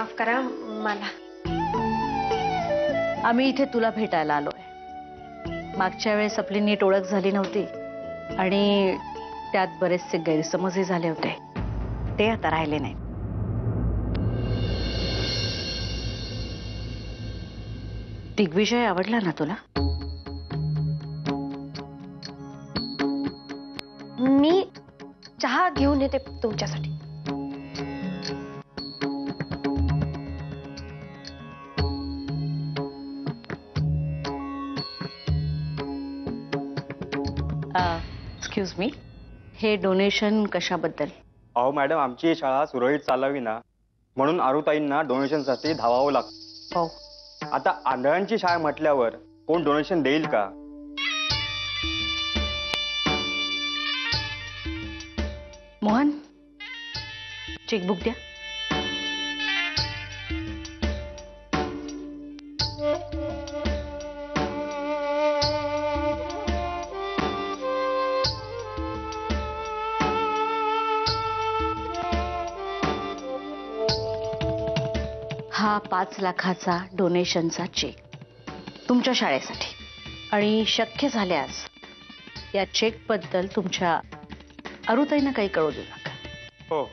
माफ करा मला. आम्ही इथे तुला भेटायला आलोय. मागच्या वेळेस आपली नीट ओळख झाली नव्हती आणि त्यात बरेचसे गैरसमजही झाले होते. ते आता राहिले नाही. दिग्विजय आवडला ना तुला? मी चहा घेऊन येते तुमच्यासाठी. एक्सक्यूज मी, हे डोनेशन कशाबद्दल? अहो मॅडम, आमची शाळा सुरळीत चालावी ना, म्हणून आरुताईंना डोनेशनसाठी धावावं लागतं. हो. आता आंधळ्यांची शाळा म्हटल्यावर कोण डोनेशन देईल का? मोहन, चेकबुक द्या. हा 5 लाखाचा डोनेशनचा चेक तुमच्या शाळेसाठी. आणि शक्य झाल्यास या चेकबद्दल तुमच्या अरुताईंना काही कळू देऊ नका. हो.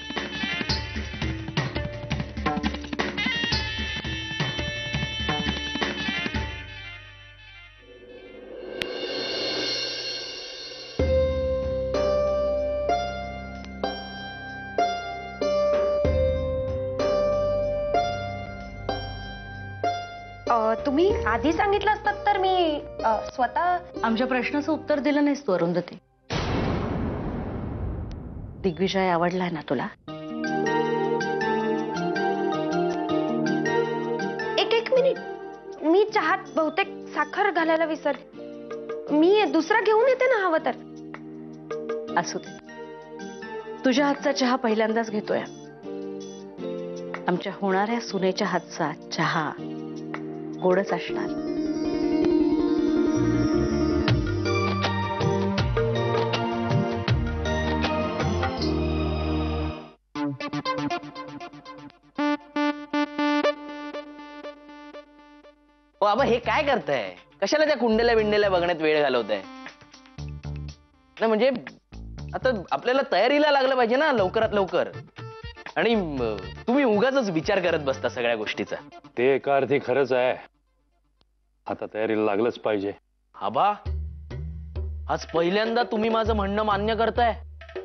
तुम्ही आधी सांगितलं असतात तर मी स्वतः. आमच्या प्रश्नाचं उत्तर दिलं नाहीस तू अरुंधती. दिग्विजय आवडलाय ना तुला? एक मिनिट, मी चहात बहुतेक साखर घालायला विसरले. मी दुसरा घेऊन येते ना हवं तर. असू दे, तुझ्या हातचा चहा पहिल्यांदाच घेतोय. आमच्या होणाऱ्या सुनेच्या हातचा चहा गोडच असणार. बाबा हे काय करताय? कशाला त्या कुंडेल्या बिंडेल्या बघण्यात वेळ घालवताय? नाही म्हणजे आता आपल्याला तयारीला लागलं पाहिजे ना लवकरात लवकर. आणि तुम्ही उगाच विचार करत बसता सगळ्या गोष्टीचा. ते एका अर्थी खरंच आहे. आता तयारीला लागलंच पाहिजे. आबा, आज पहिल्यांदा तुम्ही माझं म्हणणं मान्य करताय.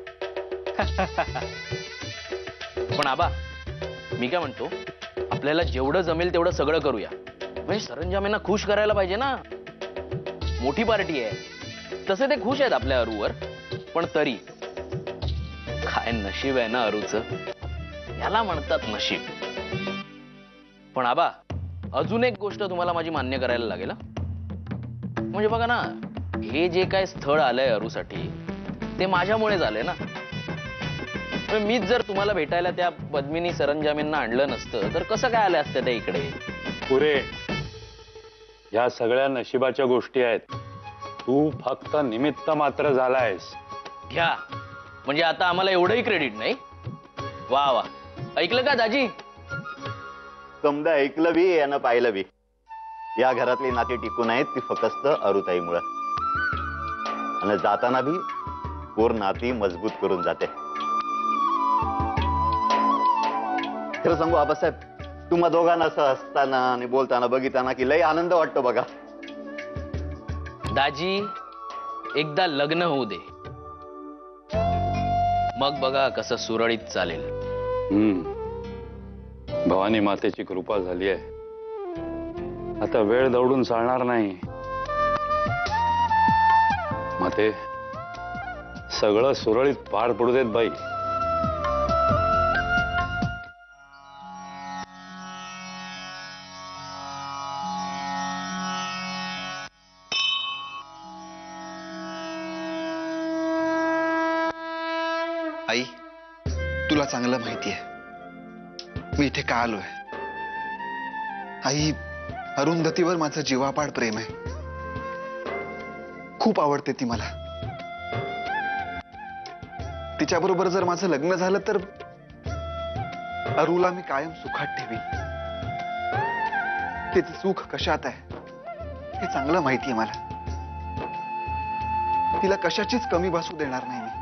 पण आबा, मी काय म्हणतो, आपल्याला जेवढं जमेल तेवढं सगळं करूया. म्हणजे सरंजामेंना खुश करायला पाहिजे ना. मोठी पार्टी आहे. तसे ते खुश आहेत आपल्या अरूवर, पण तरी काय नशीब आहे ना अरूचं. याला म्हणतात नशीब. पण आबा, अजून एक गोष्ट तुम्हाला माझी मान्य करायला लागेल. म्हणजे बघा ना, हे जे काय स्थळ आलंय अरूसाठी ते माझ्यामुळे झालंय ना. मीच जर तुम्हाला भेटायला त्या पद्मिनी सरंजामेंना आणलं नसतं तर कसं काय आलं असतं त्या इकडे? पुरे, या सगळ्या नशिबाच्या गोष्टी आहेत. तू फक्त निमित्त मात्र झालायस. घ्या, म्हणजे आता आम्हाला एवढंही क्रेडिट नाही. वा वा, ऐकलं का दाजी? समजा ऐकलं बी यानं पाहिलं बी. या घरातली नाती टिकून आहेत ती फक्त अरुताईमुळे. आणि जाताना बी पोर नाती मजबूत करून जाते. खरं सांगू आबासाहेब, तुम्हा दोघांना असं हसताना आणि बोलताना बघिताना की लय आनंद वाटतो बघा. दाजी, एकदा लग्न होऊ दे, मग बघा कसं सुरळीत चालेल. भवानी मातेची कृपा झाली आहे. आता वेळ दौडून चालणार नाही. माते, सगळं सुरळीत पार पडू देत बाई. आई, तुला चांगलं माहिती आहे मी इथे का आलोय. आई, अरुंधतीवर माझं जीवापाड प्रेम आहे. खूप आवडते ती मला. तिच्याबरोबर जर माझं लग्न झालं तर अरुला मी कायम सुखात ठेवीन. तिचं सुख कशात आहे हे चांगलं माहितीये मला. तिला कशाचीच कमी भासू देणार नाही मी.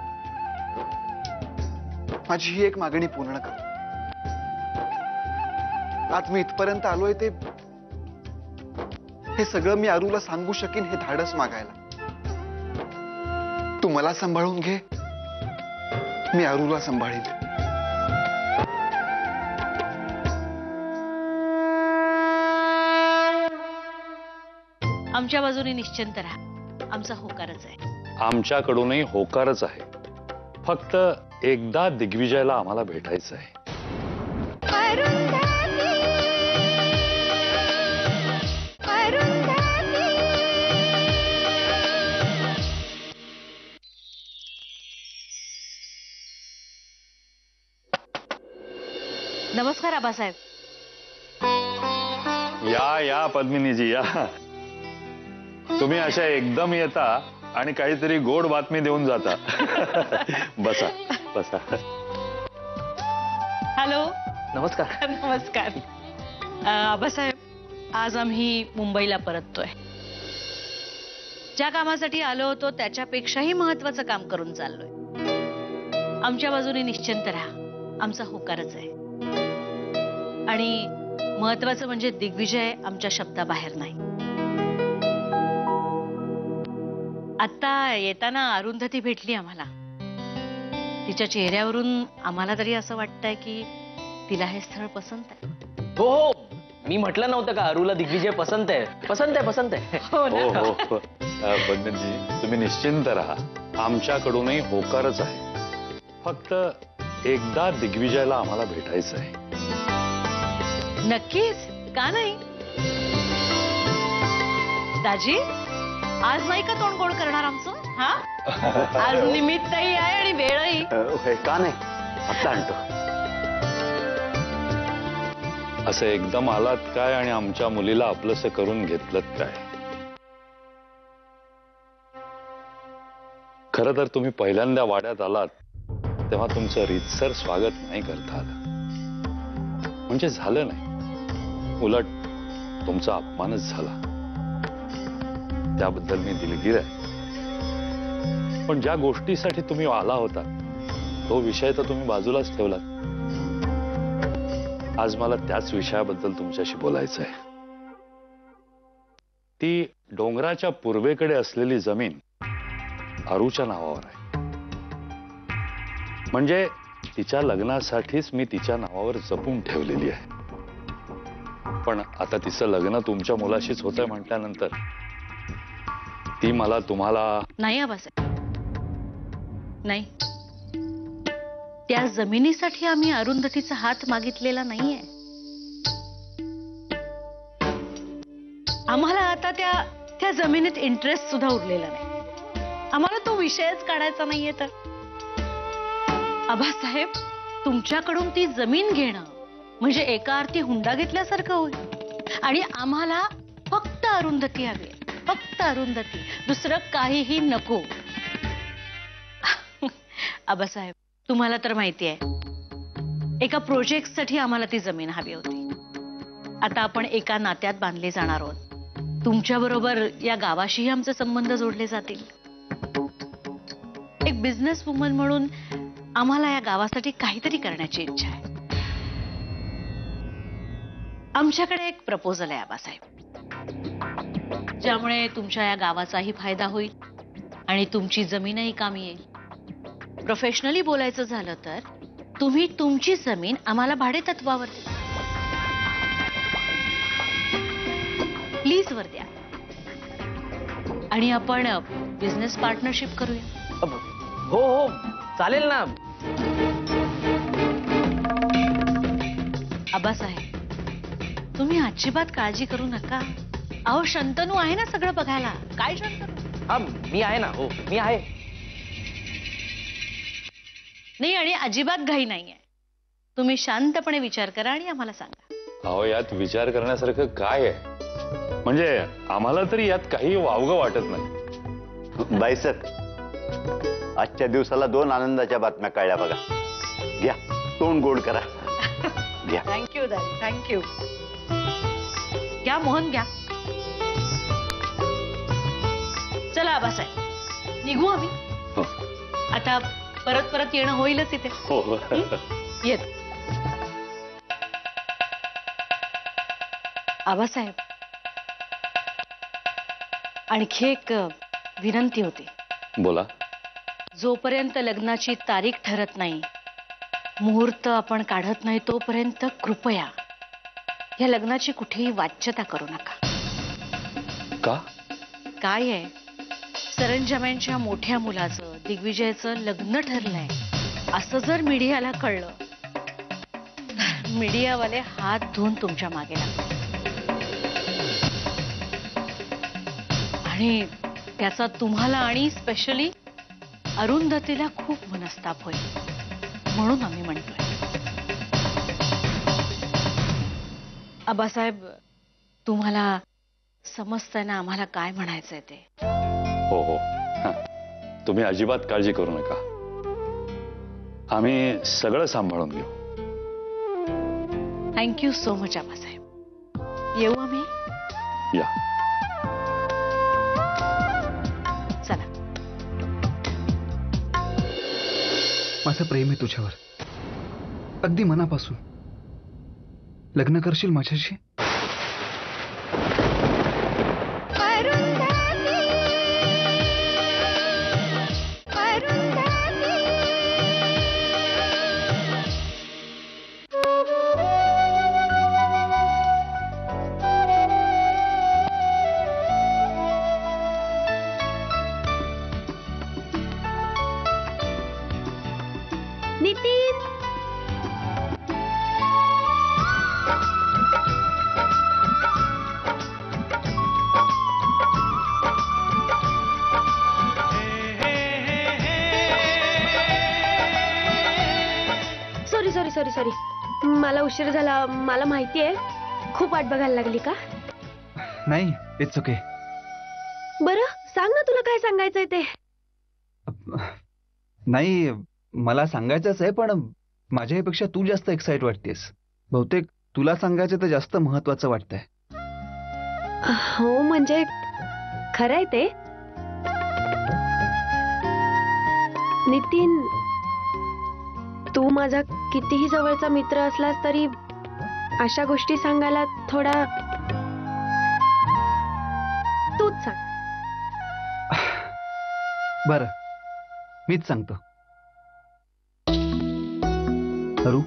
माझी ही एक मागणी पूर्ण कर. आज मी इथपर्यंत आलोय ते हे सगळं मी अरुला सांगू शकीन हे धाडस मागायला. तू मला सांभाळून घे, मी अरुला सांभाळीन. आमच्या बाजूने निश्चिंत राहा, आमचा होकारच आहे. आमच्याकडूनही होकारच आहे. फक्त एकदा दिग्विजयला आम्हाला भेटायचं आहे. नमस्कार आबासाहेब. या पद्मिनीजी या. तुम्ही अशा एकदम येता आणि काहीतरी गोड बातमी देऊन जाता. बसा बसा. हॅलो. नमस्कार. नमस्कार. आबासाहेब, आज आम्ही मुंबईला परततोय. ज्या कामासाठी आलो होतो त्याच्यापेक्षाही महत्वाचं काम करून चाललोय. आमच्या बाजूने निश्चिंत राहा, आमचा होकारच आहे. आणि महत्वाचं म्हणजे दिग्विजय आमच्या शब्दाबाहेर नाही. आता येताना अरुंधती भेटली आम्हाला. तिच्या चेहऱ्यावरून आम्हाला तरी असं वाटतंय की तिला हे स्थळ पसंत आहे. हो हो, मी म्हटलं नव्हतं का अरुला दिग्विजय पसंत आहे. पसंत आहे, पसंत आहे. हो ना? हो हो. पद्मिनीजी तुम्ही निश्चिंत राहा, आमच्याकडूनही होकारच आहे. फक्त एकदा दिग्विजयला आम्हाला भेटायचं आहे. नक्कीच, का नाही. दाजी, आज नाही का तोंड गोड करणार आमचं? हा, आज निमित्तही आहे आणि वेळही. का नाही, आता आणतो. असं एकदम आलात काय आणि आमच्या मुलीला आपलंसं करून घेतलं काय? खरं तर तुम्ही पहिल्यांदा वाड्यात आलात तेव्हा तुमचं रीतसर स्वागत नाही करता आलं. म्हणजे झालं नाही, उलट तुमचा अपमानच झाला. त्याबद्दल मी दिलगीर आहे. पण ज्या गोष्टीसाठी तुम्ही आला होता तो विषय तर तुम्ही बाजूलाच ठेवलात. आज मला त्याच विषयाबद्दल तुमच्याशी बोलायचं आहे. ती डोंगराच्या पूर्वेकडे असलेली जमीन अरुच्या नावावर आहे. म्हणजे तिच्या लग्नासाठीच मी तिच्या नावावर जपून ठेवलेली आहे. पण आता तिचं लग्न तुमच्या मुलाशीच होतंय म्हटल्यानंतर ती मला तुम्हाला. नाही आबासाहेब, नाही. त्या जमिनीसाठी आम्ही अरुंधतीचा हात मागितलेला नाहीये. आम्हाला आता त्या जमिनीत इंटरेस्ट सुद्धा उरलेला नाही. आम्हाला तो विषयच काढायचा नाहीये. तर आबासाहेब, तुमच्याकडून ती जमीन घेणं म्हणजे एका अर्थी हुंडा घेतल्यासारखं होईल. आणि आम्हाला फक्त अरुंधती हवी, फक्त अरुंधती, दुसरं काहीही नको. आबासाहेब, तुम्हाला तर माहिती आहे एका प्रोजेक्टसाठी आम्हाला ती जमीन हवी होती. आता आपण एका नात्यात बांधले जाणार आहोत. तुमच्या बरोबर या गावाशीही आमचे संबंध जोडले जातील. एक बिझनेस वुमन म्हणून आम्हाला या गावासाठी काहीतरी करण्याची इच्छा आहे. आमच्याकडे एक प्रपोजल आहे आबासाहेब, ज्यामुळे तुमच्या या गावाचाही फायदा होईल आणि तुमची जमीनही कामी येईल. प्रोफेशनली बोलायचं झालं तर तुम्ही तुमची जमीन आम्हाला भाडे तत्वावर द्या, लीजवर द्या आणि आपण बिझनेस पार्टनरशिप करूया. हो हो, चालेल ना. आबासाहेब, तुम्ही अजिबात काळजी करू नका. अहो, शंतनू आहे ना सगळं बघायला. काय शंतनू? हा, मी आहे ना. हो, मी आहे. नाही, आणि अजिबात घाई नाहीये. तुम्ही शांतपणे विचार करा आणि आम्हाला सांगा. अहो, यात विचार करण्यासारखं काय आहे? म्हणजे आम्हाला तरी यात काही वावगं वाटत नाही. बाईसक, आजच्या दिवसाला 2 आनंदाच्या बातम्या कळल्या बघा. घ्या, तोंड गोड करा. घ्या. थँक्यू दादा, थँक्यू. घ्या मोहन, घ्या. चला आबासाहेब, निघू आम्ही. हो. आता परत परत येणं होईलच इथे. हो. येत. आबासाहेब, आणखी एक विनंती होती. बोला. जोपर्यंत लग्नाची तारीख ठरत नाही, मुहूर्त आपण काढत नाही, तोपर्यंत कृपया या लग्नाची कुठेही वाच्यता करू नका. का? काय आहे, सरंजाम्यांच्या मोठ्या मुलाचं, दिग्विजयचं लग्न ठरलंय असं जर मीडियाला कळलं तर मीडियावाले हात धुवून तुमच्या मागे लागतील आणि त्याचा तुम्हाला आणि स्पेशली अरुंधतीला खूप मनस्ताप होईल. म्हणून आम्ही म्हणतोय. आबासाहेब, तुम्हाला समजतंय ना आम्हाला काय म्हणायचंय ते? हो हो. तुम्ही अजिबात काळजी करू नका. आम्ही सगळं सांभाळून घेऊ. Thank you so much Abasaheb. येऊ आम्ही. या. चला. माझं प्रेम आहे तुझ्यावर, अगदी मनापासून. लग्न करशील माझ्याशी? Nitin, sorry sorry sorry sorry, मला उशीर झाला. मला माहिती आहे, खूप वाट बघायला लागली का? नाही, इट्स ओके. बरं सांग ना, तुला काय सांगायचंय ते. नाही, मला सांगायचंच आहे, पण माझ्यापेक्षा तू जास्त एक्साइट वाटतेस. बहुतेक तुला सांगायचं तर जास्त महत्वाचं वाटतंय. हो म्हणजे खरं आहे ते. नितीन, तू माझा कितीही जवळचा मित्र असलास तरी अशा गोष्टी सांगायला थोडा तूच सांग. बरं, मीच सांगतो. अरू,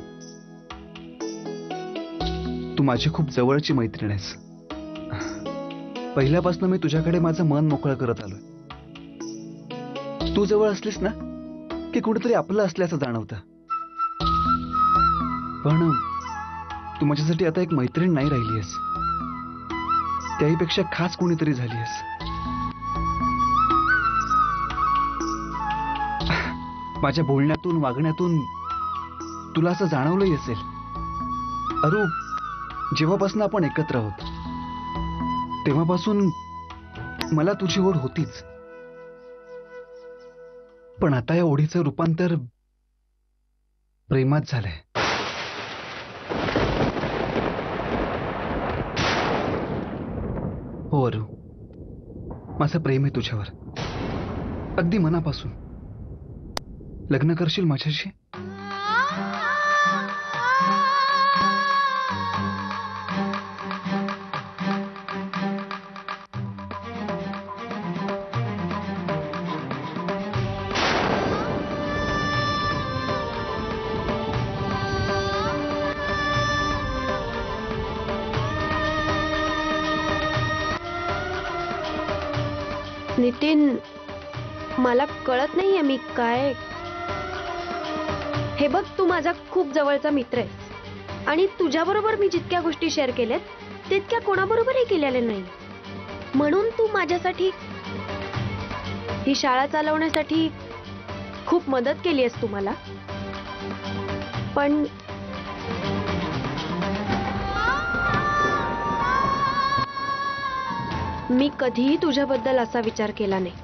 तू माझी खूप जवळची मैत्रीण आहेस. पहिल्यापासून मी तुझ्याकडे माझं मन मोकळं करत आलोय. तू जवळ असलीस ना की कुठेतरी आपलं असल्याचं जाणवतं. पण तू माझ्यासाठी आता एक मैत्रीण नाही राहिलीयस, त्याहीपेक्षा खास कोणीतरी झालीयस. माझ्या बोलण्यातून, वागण्यातून तुला असं जाणवलंही असेल. अरू, जेव्हापासून आपण एकत्र आहोत तेव्हापासून मला तुझी ओढ होतीच. पण आता या ओढीचं रूपांतर प्रेमात झालंय. हो अरू, माझं प्रेम आहे तुझ्यावर, अगदी मनापासून. लग्न करशील माझ्याशी? नितीन, मला कळत नाहीये मी काय. हे बघ, तू माझा खूप जवळचा मित्र आहेस आणि तुझ्याबरोबर मी जितक्या गोष्टी शेअर केल्यात तितक्या कोणाबरोबरही केलेल्या नाही. म्हणून तू माझ्यासाठी, ही शाळा चालवण्यासाठी खूप मदत केली आहेस तू मला. पण मी कधीही तुझ्याबद्दल असा विचार केला नाही.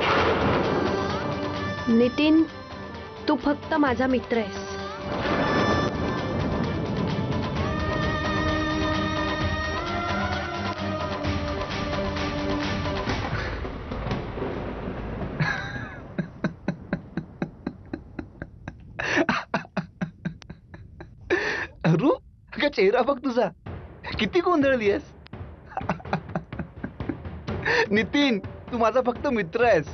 नितीन, तू फक्त माझा मित्र आहेस. अरू, अगं चेहरा बघ तुझा, किती गोंधळली आहेस. नितीन, तू माझा फक्त मित्र आहेस.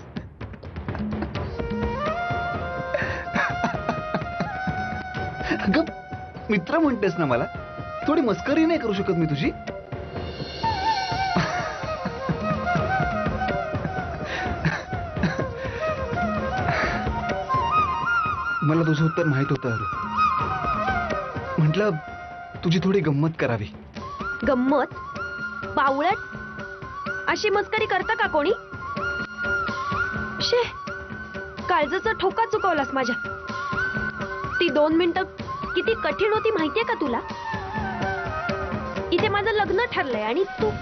अगं मित्र म्हणतेस ना मला, थोडी मस्करी नाही करू शकत मी तुझी? मला तुझं उत्तर माहित होतं अरू. म्हटलं तुझी थोडी गंमत करावी. गंमत? बावळट, अशी मस्करी करता का कोणी? शे, काळजाचा ठोका चुकवलास माझ्या. ती 2 मिनिटं किती कठीण होती माहितीये का तुला? इथे माझं लग्न ठरलंय आणि तू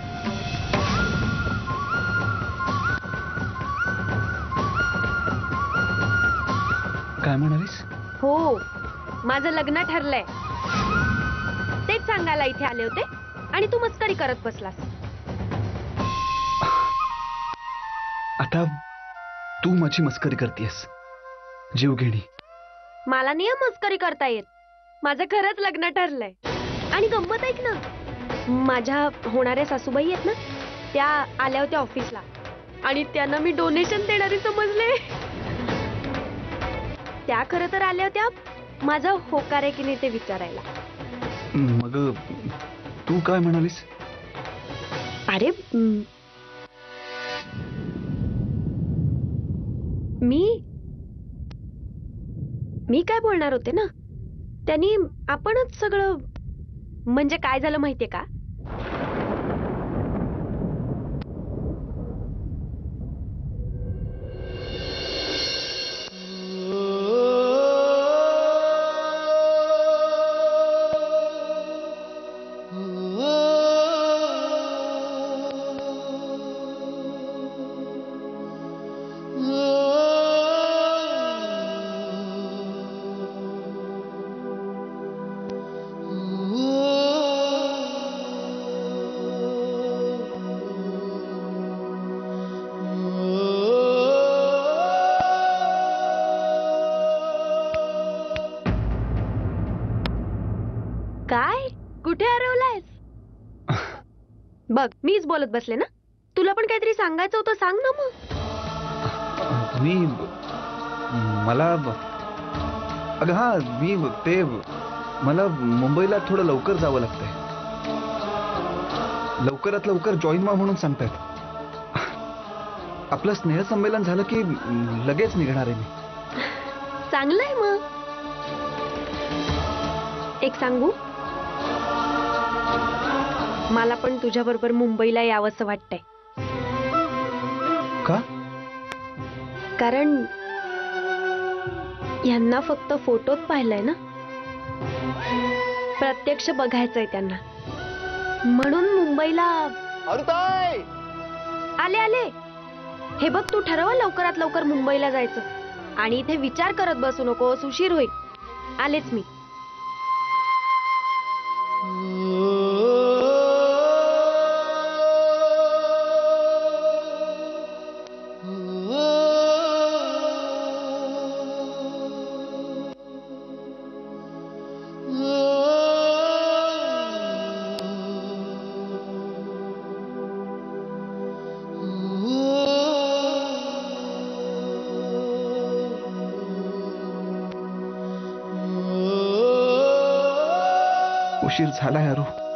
काय म्हणालीस? हो, माझं लग्न ठरलंय. तेच सांगायला इथे आले होते आणि तू मस्करी करत बसलास. आता तू माझी मस्करी करतेस, जीवघेणी. मला नाही हं मस्करी करता येत. माझं खरंच लग्न ठरलंय. आणि गंमत ऐक ना, माझ्या होणाऱ्या सासूबाई आहेत ना, त्या आल्या होत्या ऑफिसला आणि त्यांना मी डोनेशन देणारी समजले. त्या खरं तर आल्या होत्या माझा होकार आहे की नाही ते विचारायला. मग तू काय म्हणालीस? अरे मी काय बोलणार होते ना, त्यांनी आपणच सगळं. म्हणजे काय झालं माहितीये का, काय कुठे हरवलायस? बघ, मीच बोलत बसले ना. तुला पण काहीतरी सांगायचं होतं, सांग ना मग. मला अगं हा, मला मुंबईला थोडं लवकर जावं लागतंय. लवकरात लवकर जॉईन व्हा म्हणून सांगतायत. आपलं स्नेहसंमेलन झालं की लगेच निघणार आहे मी. चांगलंय मग. एक सांगू, मला पण तुझ्या बरोबर मुंबईला यावंसं वाटतंय. का? कारण यांना फक्त फोटोत पाहिलंय ना, प्रत्यक्ष बघायचंय त्यांना, म्हणून मुंबईला. अरुताई, आले आले. हे बघ, तू ठरव लवकरात लवकर मुंबईला जायचं आणि इथे विचार करत बसू नकोस, उशीर होईल. आलेच मी. उशीर झालाय अरू.